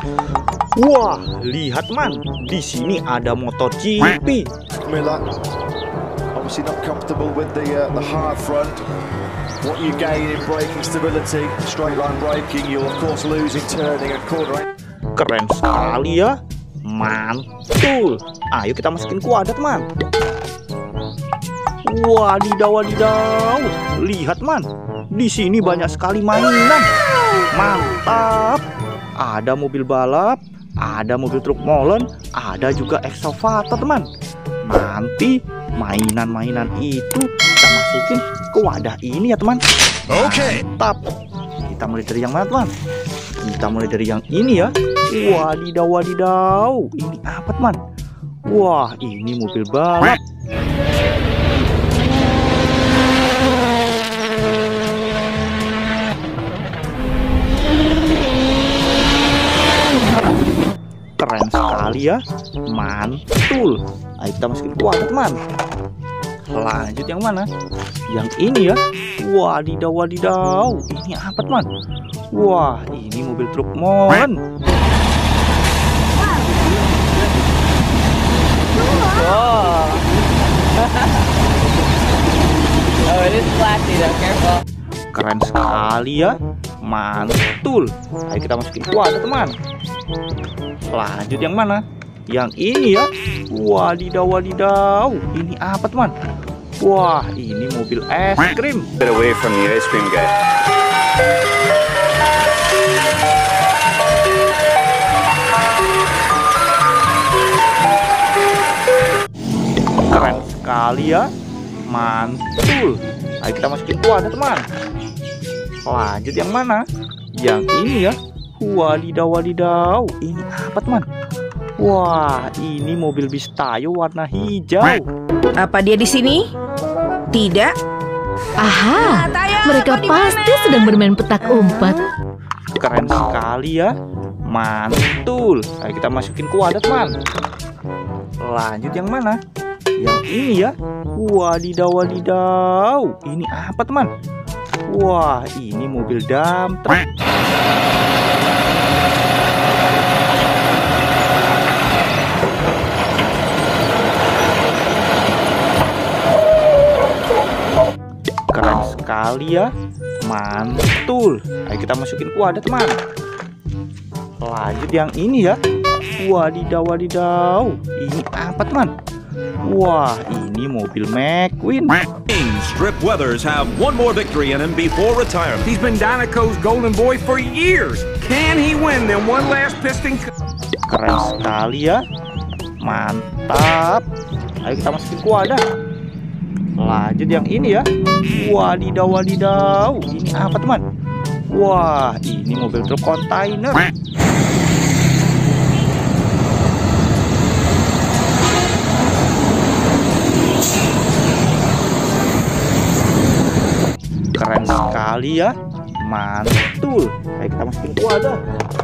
Wah, lihat man, di sini ada MotoGP. Miller, obviously not comfortable with the hard front. What you gain in braking stability, straight line braking, you'll of course lose in turning and cornering. Keren sekali ya, mantul. Ayo kita masukin kuadrat man. Wadidaw, wadidaw. Lihat man, di sini banyak sekali mainan. Mantap. Ada mobil balap, ada mobil truk molen, ada juga ekskavator teman. Nanti mainan-mainan itu kita masukin ke wadah ini ya teman. Oke. Mantap. Kita mulai dari yang mana teman? Kita mulai dari yang ini ya. Wadidaw, wadidaw. Ini apa teman? Wah, ini mobil balap. Keren sekali ya, mantul. Ayo kita masukin kuadrat teman. Lanjut yang mana? Yang ini ya. Wadidaw, wadidaw. Ini apa teman? Wah, ini mobil truk molen. Whoa. Oh, it is flashy though, careful. Keren sekali ya, mantul. Ayo kita masukin kuadrat teman. Lanjut yang mana? Yang ini ya. Wadidaw, wadidaw. Ini apa teman? Wah, ini mobil es krim. Get away from the ice cream guy. Keren sekali ya, mantul. Ayo kita masukin kuadrat teman. Lanjut yang mana? Yang ini ya. Wadidaw, wadidaw. Ini apa teman? Wah, ini mobil bis Tayo warna hijau. Apa dia di sini? Tidak. Aha, mereka pasti sedang bermain petak umpet. Keren sekali ya, mantul. Ayo kita masukin kuadrat teman. Lanjut yang mana? Yang ini ya. Wadidaw, wadidaw. Ini apa teman? Wah, ini mobil dump truck. Keren sekali ya, mantul. Ayo kita masukin kuadrat teman. Lanjut yang ini ya. Wadidaw, wadidaw. Ini apa teman? Wah, ini mobil McQueen. Strip Weathers have one more victory in him before retirement. He's been Danico's golden boy for years. Can he win them one last piston? Keren sekali ya, mantap. Ayo kita masukin kuadrat. Lanjut yang ini ya. Wadidaw, wadidaw. Ini apa teman? Wah, ini mobil truk kontainer. Keren sekali ya, mantul. Ayo kita masukin kuadrat.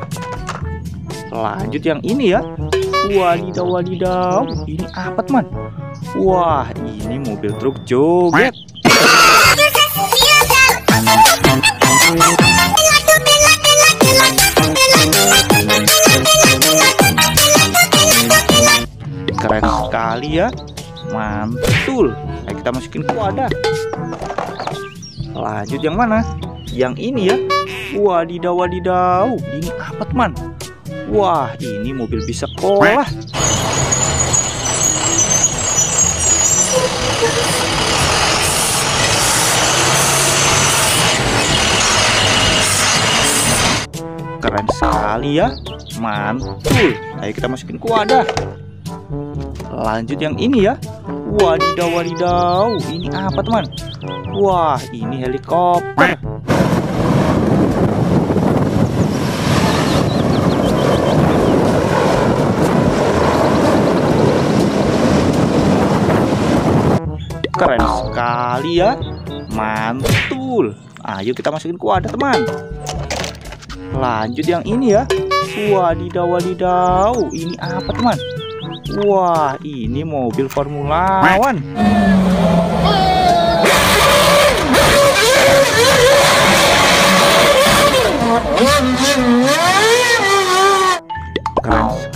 Lanjut yang ini ya. Wadidaw, wadidaw. Ini apa teman? Wah, ini mobil truk joget. Keren sekali ya, mantul. Ayo kita masukin kuadrat. Lanjut yang mana? Yang ini ya. Wadidaw, wadidaw. Ini apa teman? Wah, ini mobil bis sekolah. Keren sekali ya, mantul. Ayo kita masukin kuadrat. Lanjut yang ini ya. Wadidaw, wadidaw. Ini apa teman? Wah, ini helikopter. Keren sekali ya, mantul. Ayo kita masukin kuadrat teman. Lanjut yang ini ya. Wadidaw, wadidaw. Ini apa teman? Wah, ini mobil Formula One.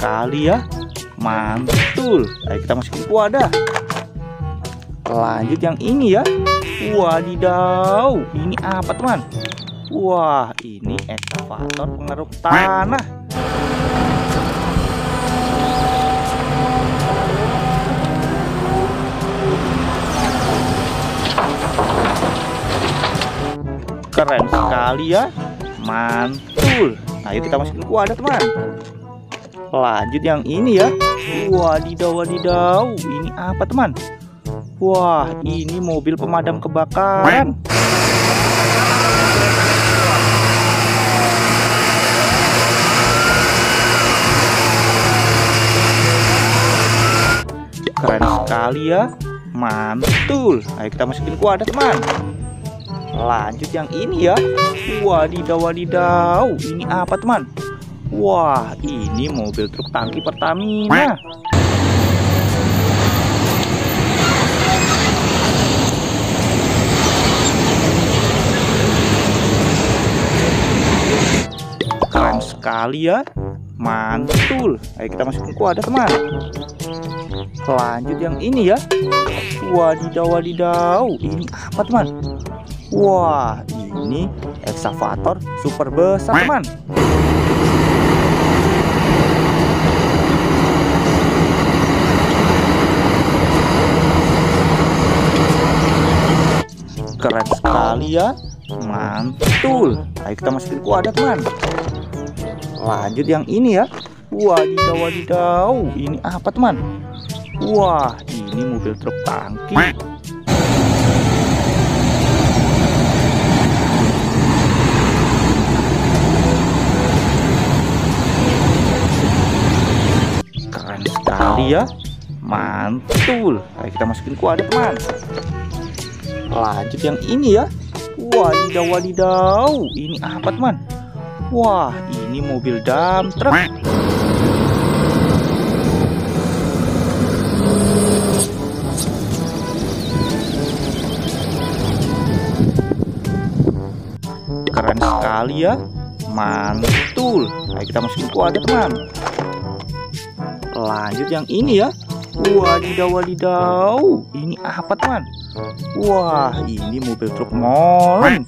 sekali ya. Mantul. Ayo kita masukin ke wadah. Lanjut yang ini ya. Wadidaw, ini apa teman? Wah, ini ekskavator pengeruk tanah. Keren sekali ya. Mantul. Ayo kita masukin ke wadah teman. Lanjut yang ini ya. Wadidaw, wadidaw, ini apa teman? Wah, ini mobil pemadam kebakaran. Keren sekali ya. Mantul. Ayo kita masukin ke wadah teman. Lanjut yang ini ya. Wadidaw, wadidaw, ini apa teman? Wah, ini mobil truk tangki Pertamina. Keren sekali ya. Mantul. Ayo kita masukin ke wadah teman. Lanjut yang ini ya. Wadidaw, wadidaw, ini apa teman? Wah, ini ekskavator super besar teman. Keren sekali ya. Mantul. Ayo kita masukin ke wadah teman. Lanjut yang ini ya. Wadidaw, wadidaw, ini apa teman? Wah, ini mobil truk tangki. Keren sekali ya. Mantul. Ayo kita masukin ke wadah teman. Lanjut yang ini ya. Wadidaw, wadidaw, ini apa teman? Wah, ini mobil dump truck. Keren sekali ya. Mantul. Ayo kita masukin ke wadah teman. Lanjut yang ini ya. Wadidaw, wadidaw, ini apa teman? Wah, ini mobil truk molen.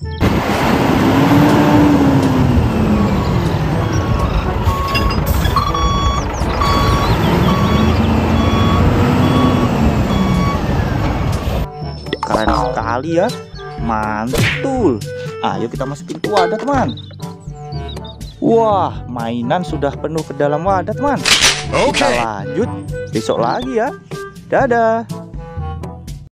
Keren sekali ya. Mantul. Ayo kita masukin ke wadah teman. Wah, mainan sudah penuh ke dalam wadah teman. Kita lanjut besok lagi ya. Dadah.